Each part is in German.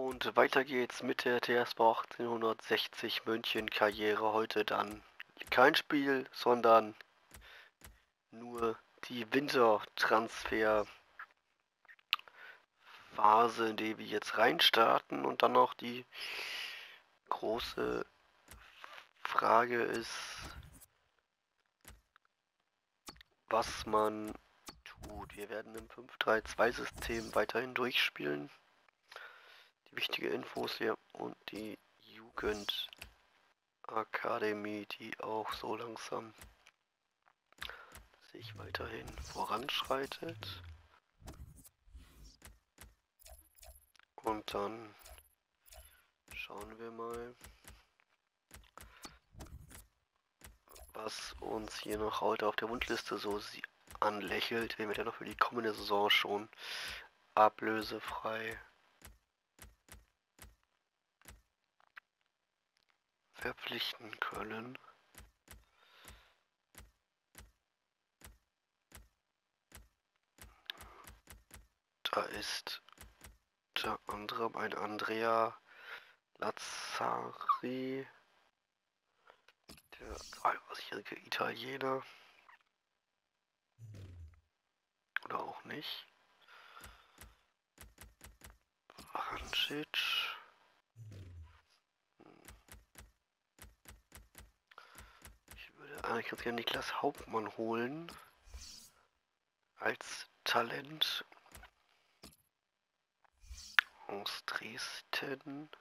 Und weiter geht's mit der TSV 1860 München Karriere. Heute dann kein Spiel, sondern nur die Wintertransferphase, in die wir jetzt reinstarten. Und dann noch die große Frage ist, was man tut. Wir werden im 5-3-2-System weiterhin durchspielen. Die wichtige Infos hier und die Jugendakademie, die auch so langsam sich weiterhin voranschreitet. Und dann schauen wir mal, was uns hier noch heute auf der Wunschliste so anlächelt, wenn wir dann noch für die kommende Saison schon ablösefrei verpflichten können. Da ist unter anderem ein Andrea Lazzari, der 23-jährige Italiener. Oder auch nicht. Vrancic. Ich würde eigentlich ganz gerne Niklas Hauptmann holen. Als Talent. Aus Dresden.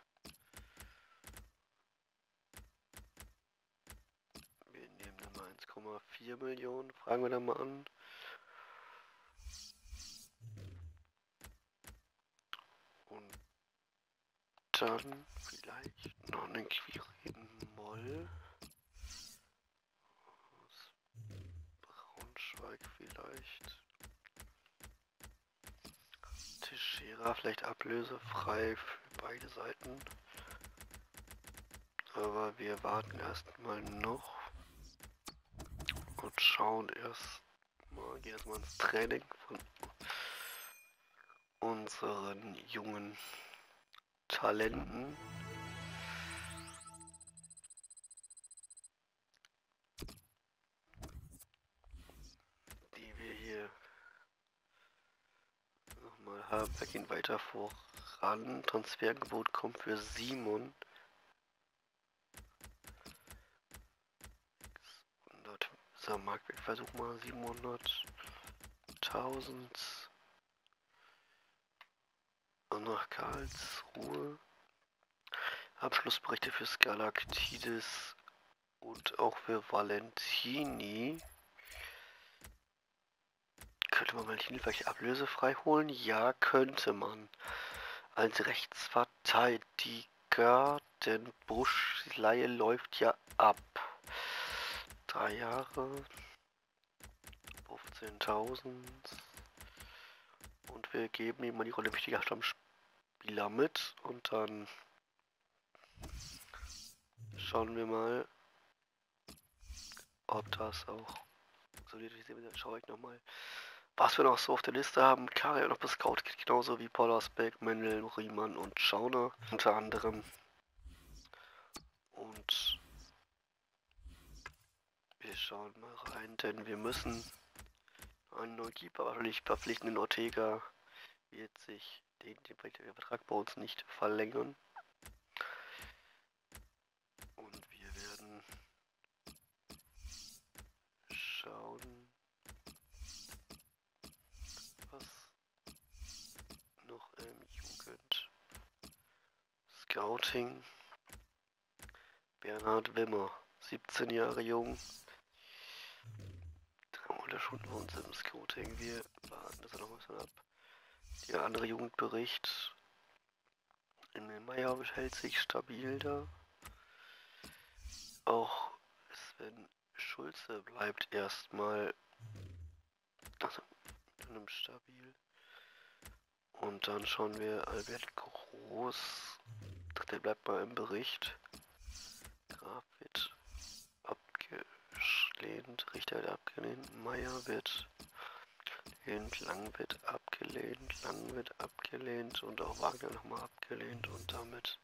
Wir nehmen dann mal 1,4 Millionen. Fragen wir da mal an. Und dann vielleicht noch einen Quirin Moll. Aus Braunschweig vielleicht. Teixeira vielleicht ablösefrei für beide Seiten. Aber wir warten erstmal noch und schauen gehen erstmal ins Training von unseren jungen Talenten. Die wir hier nochmal haben. Wir gehen weiter voran. Transferangebot kommt für Simon. 600. So, Marktwert, versuch mal 700.000. Nach Karlsruhe. Abschlussberichte für Skalaktidis und auch für Valentini. Könnte man Valentini vielleicht ablösefrei holen? Ja, könnte man. Als Rechtsverteidiger, denn Busch-Leihe läuft ja ab. 3 Jahre. 15.000. Und wir geben ihm mal die Rolle wichtiger Stammspieler mit. Und dann schauen wir mal, ob das auch solidarisiert wird. Dann schaue ich nochmal, was wir noch so auf der Liste haben. Kari hat noch gescoutet, genauso wie Pollersbeck, Mendel, Riemann und Schauner unter anderem. Und wir schauen mal rein, denn wir müssen einen neuen Keeper wahrscheinlich verpflichten. Den Ortega wird sich den Vertrag bei uns nicht verlängern. Und wir werden schauen, was noch im Jugend-Scouting. Bernhard Wimmer, 17 Jahre jung. Da schon bei uns im Scouting. Wir warten das noch ein bisschen ab. Der andere Jugendbericht. Emil Meyer hält sich stabil da. Auch Sven Schulze bleibt erstmal stabil. Und dann schauen wir Albert Groß. Der bleibt mal im Bericht. Graf wird abgelehnt. Richter wird abgelehnt. Meyer wird abgelehnt, Lang wird abgelehnt und auch Wagner nochmal abgelehnt und damit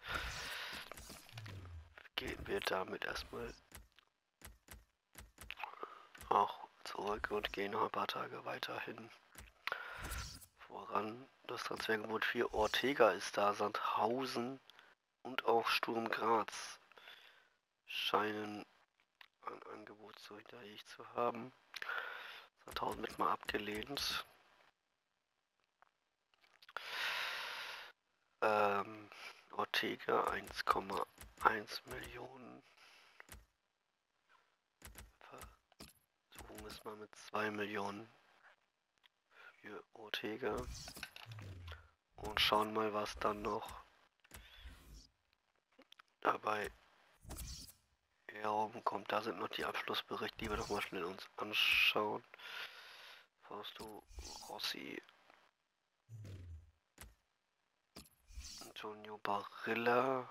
gehen wir damit erstmal auch zurück und gehen noch ein paar Tage weiterhin voran. Das Transferangebot für Ortega ist da, Sandhausen und auch Sturm Graz scheinen ein Angebot so hinterlegt zu haben. Sandhausen wird mal abgelehnt. Ortega 1,1 Millionen. Versuchen wir es mal mit 2 Millionen für Ortega. Und schauen mal, was dann noch dabei herumkommt. Da sind noch die Abschlussberichte, die wir noch mal schnell uns anschauen. Fausto Rossi, Antonio Barilla,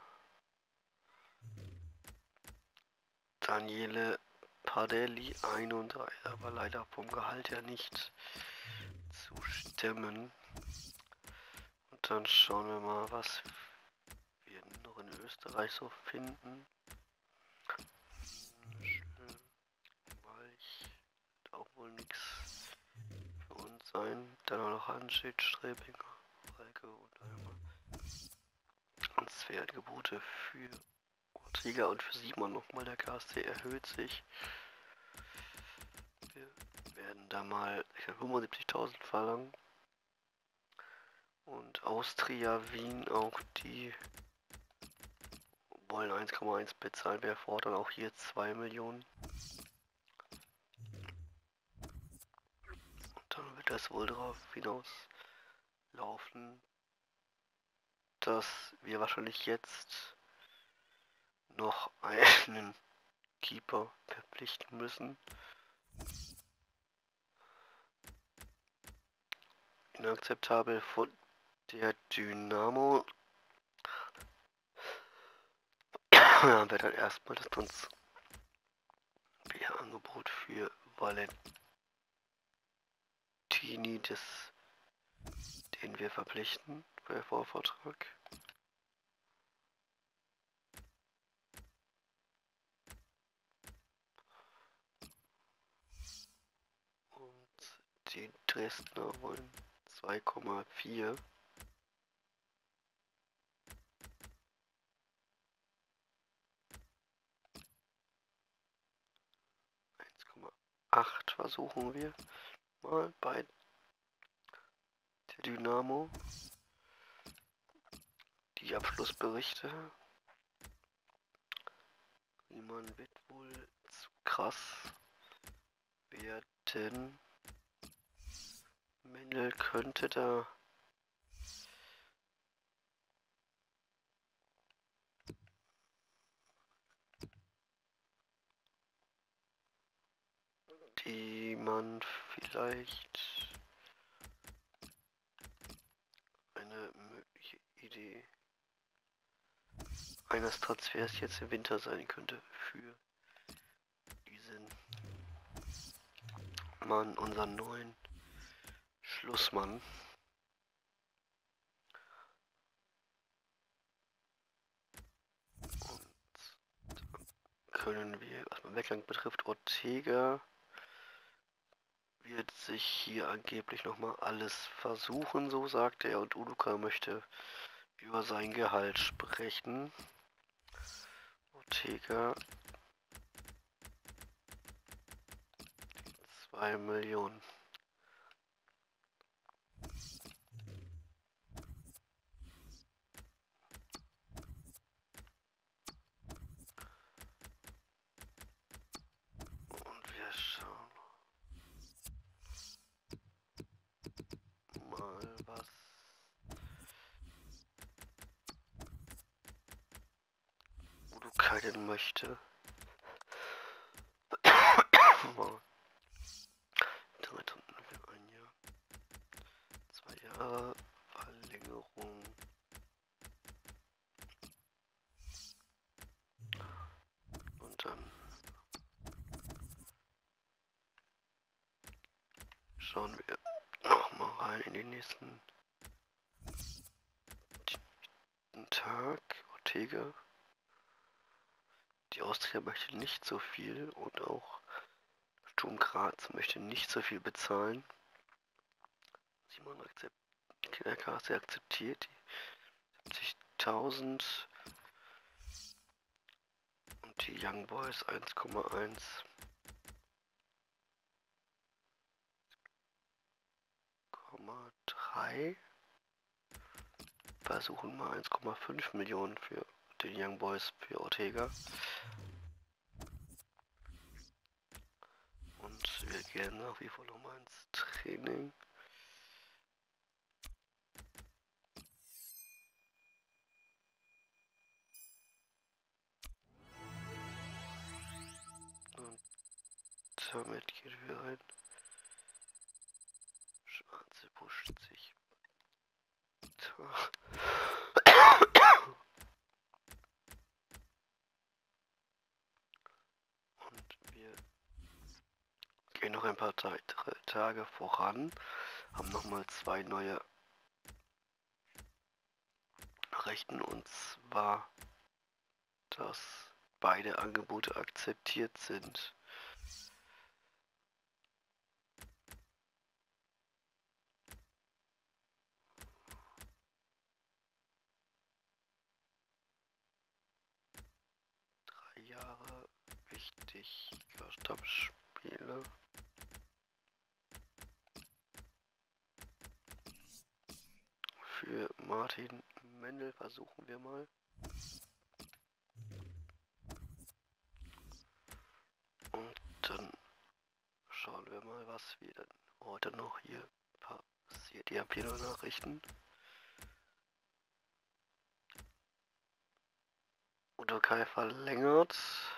Daniele Padelli 31, aber leider vom Gehalt her nicht zu stemmen. Und dann schauen wir mal, was wir noch in Österreich so finden. Weich, wird auch wohl nichts für uns sein. Dann auch noch Hanschid, Strebinger, Falke und einmal Transferangebote für Ortega und für Simon nochmal. Der KSC erhöht sich. Wir werden da mal 75.000 verlangen. Und Austria Wien, auch die wollen 1,1 bezahlen. Wir fordern auch hier 2 Millionen. Und dann wird das wohl darauf hinauslaufen, dass wir wahrscheinlich jetzt noch einen Keeper verpflichten müssen. Inakzeptabel von der Dynamo. Dann wird halt erstmal das Transferangebot für Valentini, den wir verpflichten für den Vorvertrag. Und die Dresdner wollen 2,4. 1,8 versuchen wir mal bei der Dynamo. Die Abschlussberichte. Niemand wird wohl zu krass werden. Mendel könnte da die man vielleicht eine mögliche Idee eines Transfers jetzt im Winter sein könnte für diesen Mann, unseren neuen Schlussmann. Und können wir, was den Weggang betrifft, Ortega wird sich hier angeblich nochmal alles versuchen, so sagte er, und Uduka möchte über sein Gehalt sprechen. Ortega 2 Millionen. Und wir schauen mal, was Uduka denn möchte. 3 Tonnen für ein Jahr. 2 Jahre Verlängerung. Und dann schauen wir mitteilen in den nächsten Tag. Ortega. Die Austria möchte nicht so viel und auch Sturm Graz möchte nicht so viel bezahlen. Simon akzeptiert die 70.000 und die Young Boys 1,1. Versuchen mal 1,5 Millionen für den Young Boys für Ortega. Und wir gehen nach wie vor nochmal ins Training. Und damit gehen wir rein. Schwarze pusht sich. Und wir gehen noch ein paar Tage voran. Haben nochmal 2 neue Rechten, und zwar, dass beide Angebote akzeptiert sind. Jahre wichtig, Stammspiele. Für Martin Mendel versuchen wir mal. Und dann schauen wir mal, was wir dann heute noch hier passiert. Ihr habt hier noch Nachrichten. Udokai verlängert.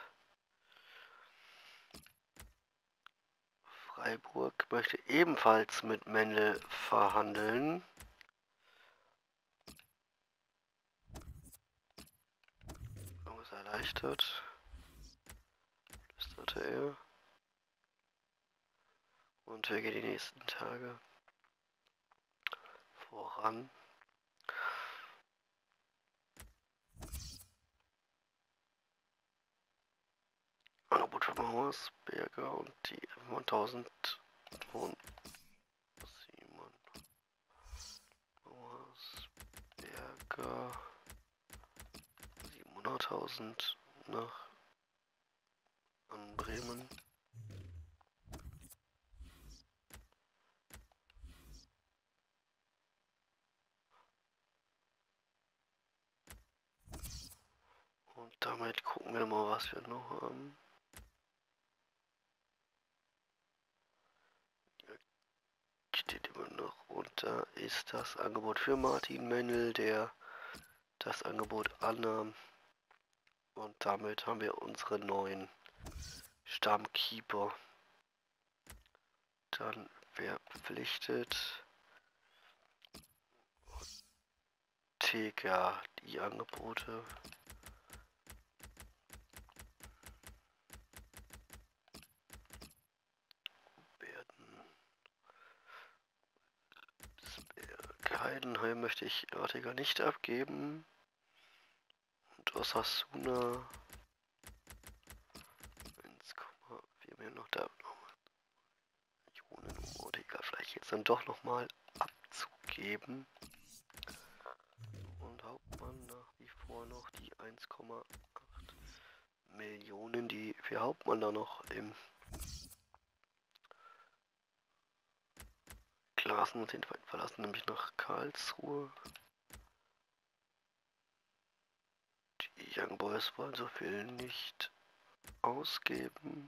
Freiburg möchte ebenfalls mit Mendel verhandeln. Ist erleichtert. Flüsterte er. Und wir gehen die nächsten Tage voran. Angebot von Mauersberger und die 1000 von Simon Mauersberger 700.000 nach an Bremen. Und damit gucken wir mal, was wir noch haben. Steht immer noch. Und da ist das Angebot für Martin Mendel, der das Angebot annahm. Und damit haben wir unsere neuen Stammkeeper dann verpflichtet. Ortega, die Angebote. Heidenheim möchte ich Ortega nicht abgeben. Und Osasuna 1,4 Millionen noch da. Millionen, um Ortega vielleicht jetzt dann doch nochmal abzugeben. Und Hauptmann nach wie vor noch die 1,8 Millionen, die für Hauptmann da noch im Klassen und den Feind verlassen, nämlich nach Karlsruhe. Die Young Boys wollen so viel nicht ausgeben.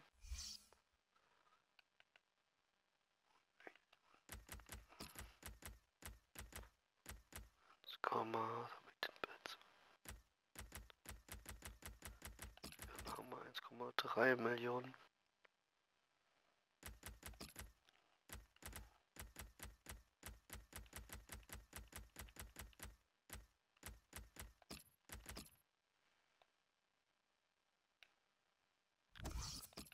Komma mit den Bits. Dann haben wir 1,3 Millionen.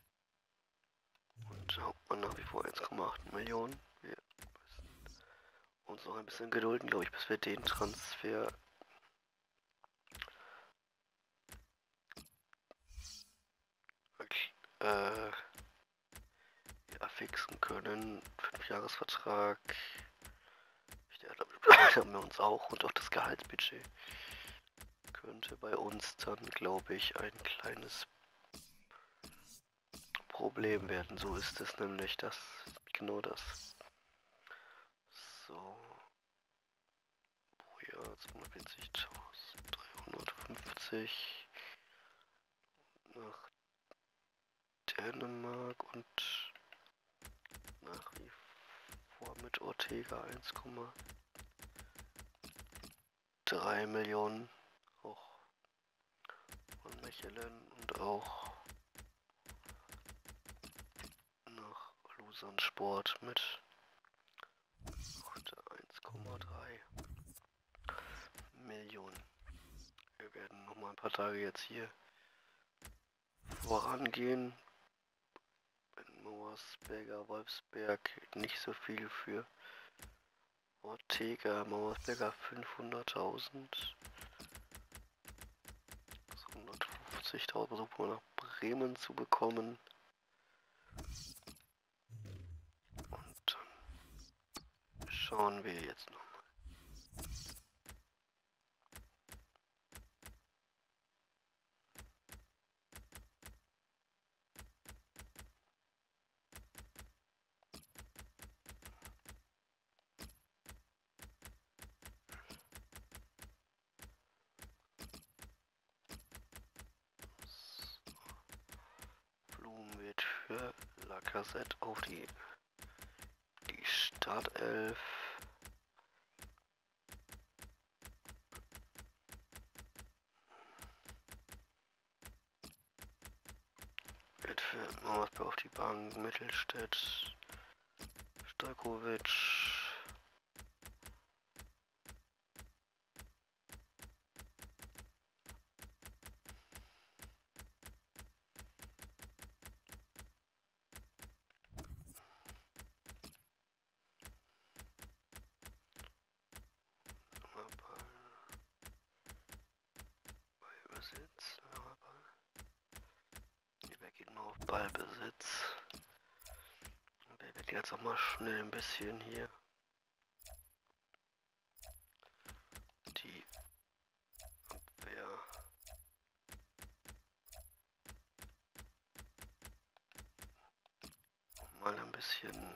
Und Hauptmann nach wie vor 1,8 Millionen. Wir müssen uns noch ein bisschen gedulden, glaube ich, bis wir den Transfer ja, fixen können. 5-Jahres-Vertrag. Der haben wir uns auch, und auch das Gehaltsbudget könnte bei uns dann, glaube ich, ein kleines Problem werden. So ist es nämlich, das genau das. So. Pro Jahr 240.350 nach Dänemark und nach wie vor mit Ortega 1,3 Millionen. Auch von Mechelen und auch nach Lusan Sport mit 1,3 Millionen. Wir werden noch mal ein paar Tage jetzt hier vorangehen. In Mauersberger, Wolfsberg nicht so viel für Ortega. Mauersberger 500.000. 150.000 versuchen wir nach Bremen zu bekommen. Und dann schauen wir jetzt noch. Blum wird für Lacazette auf die Startelf. Wird für Mauersberg auf die Bank. Mittelstädt. Stajkovic. Ballbesitz. Wir gehen mal auf Ballbesitz. Wir werden jetzt auch mal schnell ein bisschen hier die Abwehr mal ein bisschen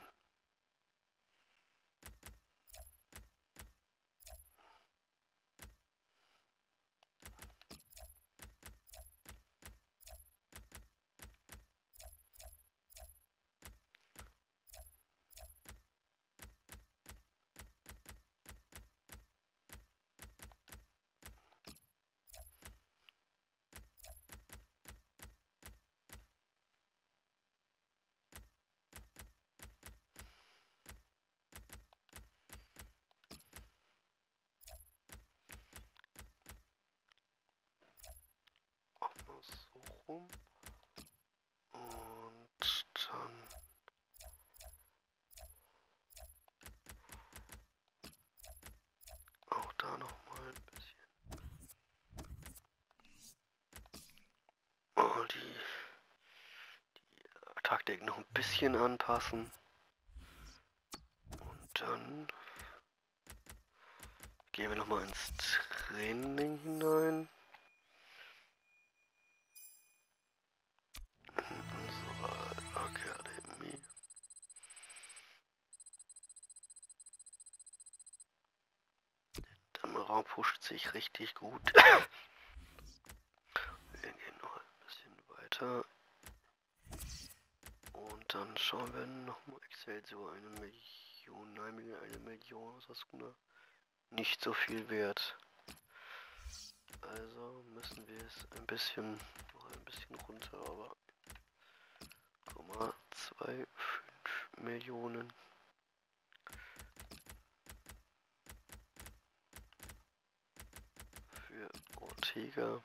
so rum und dann auch da noch mal ein bisschen die Taktik noch ein bisschen anpassen und dann gehen wir noch mal ins Training hinein. Unsere Akademie. Der Raum pusht sich richtig gut. Wir gehen noch ein bisschen weiter. Und dann schauen wir nochmal Excelsior 1 Million, nein, 1 Million aus Asuna. Nicht so viel wert. Also müssen wir es noch ein bisschen runter, aber 0,25 Millionen. Für Ortega.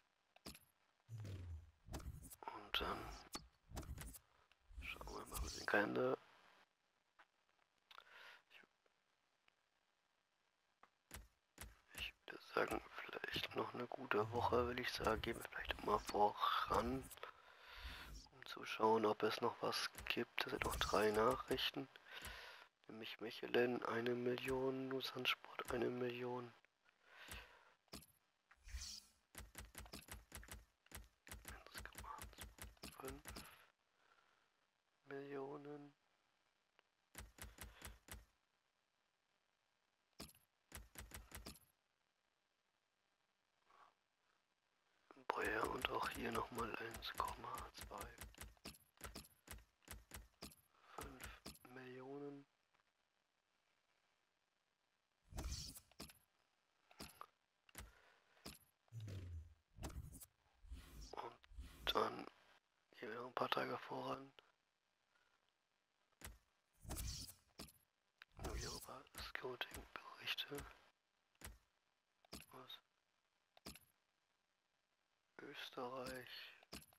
Und dann schauen wir mal mit den Wochenende. Ich würde sagen, vielleicht noch eine gute Woche, will ich sagen, gehen wir vielleicht immer voran, um zu schauen, ob es noch was gibt. Das sind noch 3 Nachrichten. Nämlich Mechelen 1 Million, Nusansport 1 Million. 1,5 Millionen. Breuer und auch hier nochmal 1,25 Millionen. Und dann hier wieder ein paar Tage voran. Europa Scouting-Berichte aus Österreich.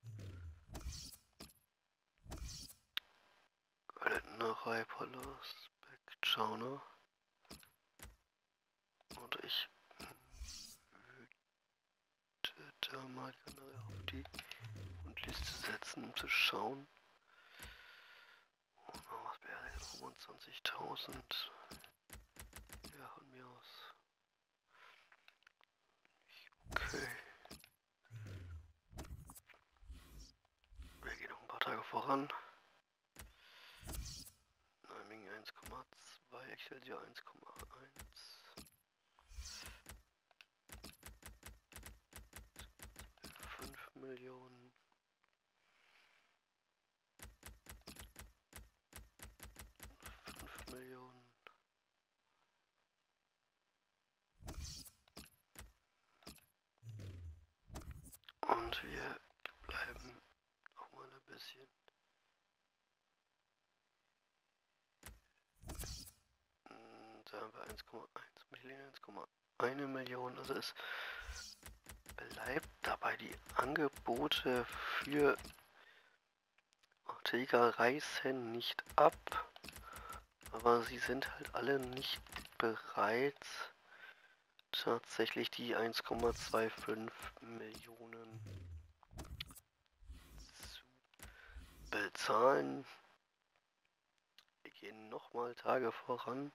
Gärtnerei Palast, Beckschauner. Und ich würde da mal generell auf die Fundliste setzen, um zu schauen. Und was wäre 25.000? Ja, von mir aus. Okay. Wir gehen noch ein paar Tage voran. Neumingen 1,2, Excelsior 1,1. 5 Millionen. 5 Millionen. Und wir bleiben auch mal ein bisschen. Da haben wir 1,1 Millionen, 1,1 Million. Also es bleibt dabei, die Angebote für Ortega reißen nicht ab. Aber sie sind halt alle nicht bereit, tatsächlich die 1,25 Millionen zu bezahlen. Wir gehen nochmal Tage voran.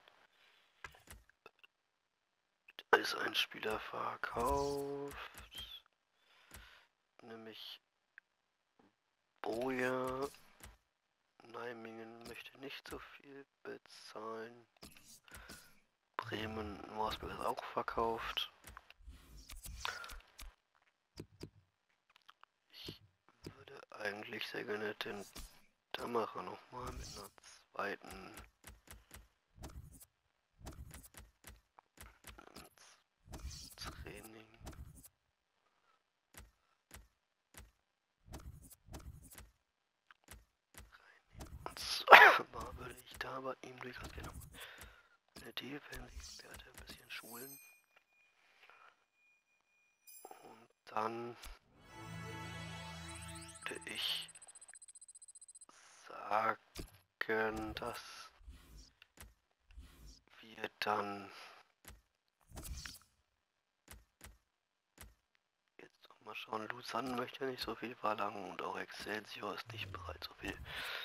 Da ist ein Spieler verkauft, nämlich Boja. Neimingen möchte nicht so viel bezahlen. Bremen, Morsberg ist auch verkauft. Ich würde eigentlich sehr gerne den Dammerer nochmal mit einer zweiten Training. Und zwar würde ich da bei ihm durchaus gerne eine Defensivwerte ein bisschen schulen. Und dann würde ich sagen, dass wir dann jetzt noch mal schauen. Lausanne möchte nicht so viel verlangen und auch Excelsior ist nicht bereit, so viel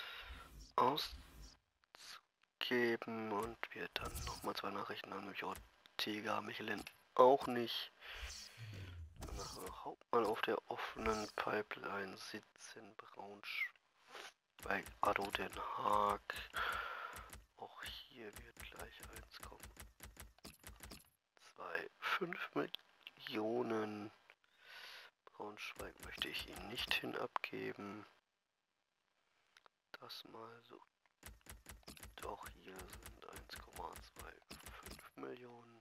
auszugeben. Und wir dann nochmal 2 Nachrichten haben, nämlich Ortega, Mechelen auch nicht. Dann haben wir Hauptmann auf der offenen Pipeline sitzen, Braunschweig, Ado Den Haag. Auch hier wird gleich 1,25 Millionen. Braunschweig möchte ich ihn nicht hin abgeben. Das mal so. Doch hier sind 1,25 Millionen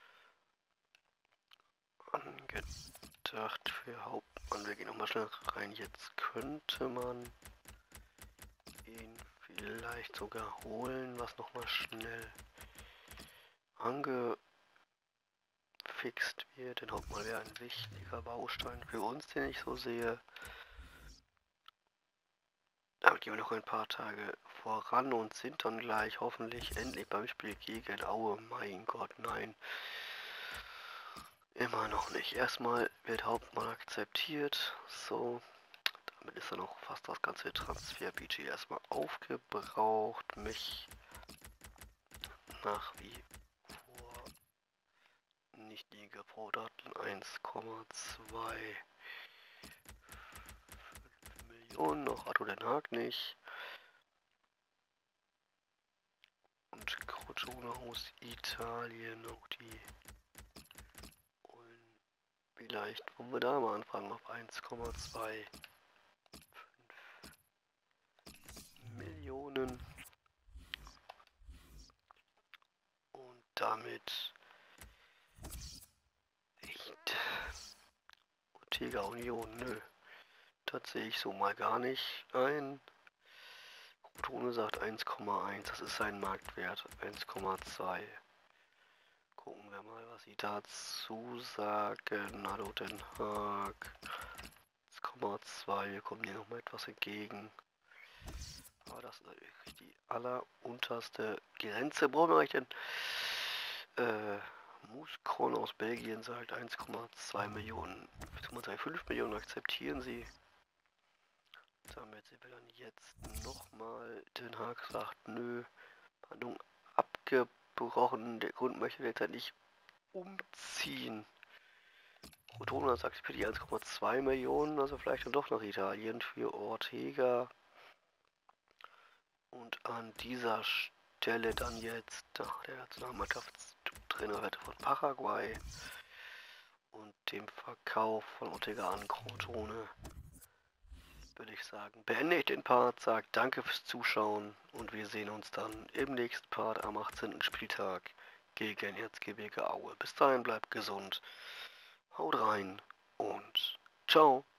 angedacht für Hauptmann. Wir gehen nochmal schnell rein. Jetzt könnte man ihn vielleicht sogar holen, was nochmal schnell angefixt wird. Denn Hauptmann wäre ein wichtiger Baustein für uns, den ich so sehe. Damit gehen wir noch ein paar Tage voran und sind dann gleich hoffentlich endlich beim Spiel gegen Aue. Mein Gott, nein. Immer noch nicht. Erstmal wird Hauptmann akzeptiert. So, damit ist dann auch fast das ganze Transfer-Budget erstmal aufgebraucht. Mich nach wie vor nicht die geforderten 1,2 Millionen. Noch Addo Den Haag nicht. Und Crotone aus Italien, auch die wollen vielleicht, wollen wir da mal anfangen auf 1,25 Millionen. Und damit echt Ortega Union, nö. Das sehe ich so mal gar nicht ein. Crotone sagt 1,1, das ist sein Marktwert, 1,2. Gucken wir mal, was sie dazu sagen. Hallo Den Haag. 1,2, wir kommen hier nochmal etwas entgegen. Aber das ist natürlich die allerunterste Grenze. Brauchen wir eigentlich denn? Mouscron aus Belgien sagt 1,2 Millionen. 5 Millionen akzeptieren sie. Damit sind wir dann jetzt nochmal. Den Haag sagt, nö. Verhandlung abgebrochen. Der Grund möchte derzeit nicht umziehen. Crotone sagt für die 1,2 Millionen, also vielleicht dann doch nach Italien für Ortega. Und an dieser Stelle dann jetzt der Nationalmannschaftstrainer von Paraguay und dem Verkauf von Ortega an Crotone, würde ich sagen, beende ich den Part, sage danke fürs Zuschauen und wir sehen uns dann im nächsten Part am 18. Spieltag gegen Erzgebirge Aue. Bis dahin bleibt gesund, haut rein und ciao.